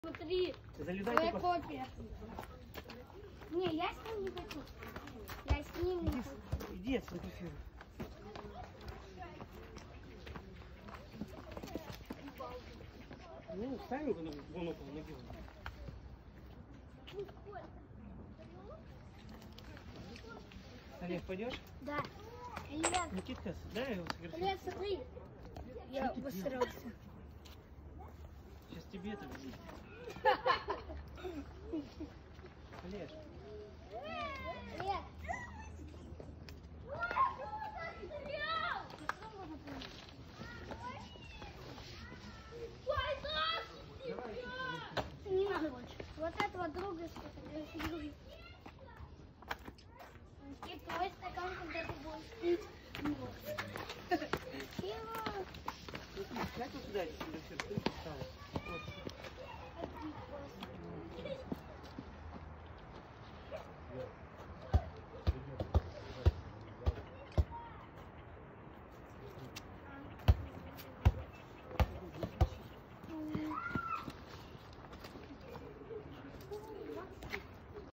Смотри, Залезай твоя только. копия. Не, я с ним не хочу. Я с ним не хочу. Иди сфотографируй. Ну, встань его вон около ноги. Олег, пойдешь? Да. Олег, Никитка, дай я его сфотографирую. Олег, смотри. Я Что ты высрался. Сейчас тебе это будет. Олег. Олег. Не надо больше. Вот этого друга сфотографируй. И твой стакан, когда ты будешь пить. Как вот сюда сфотографируй? Ты встала. Вот.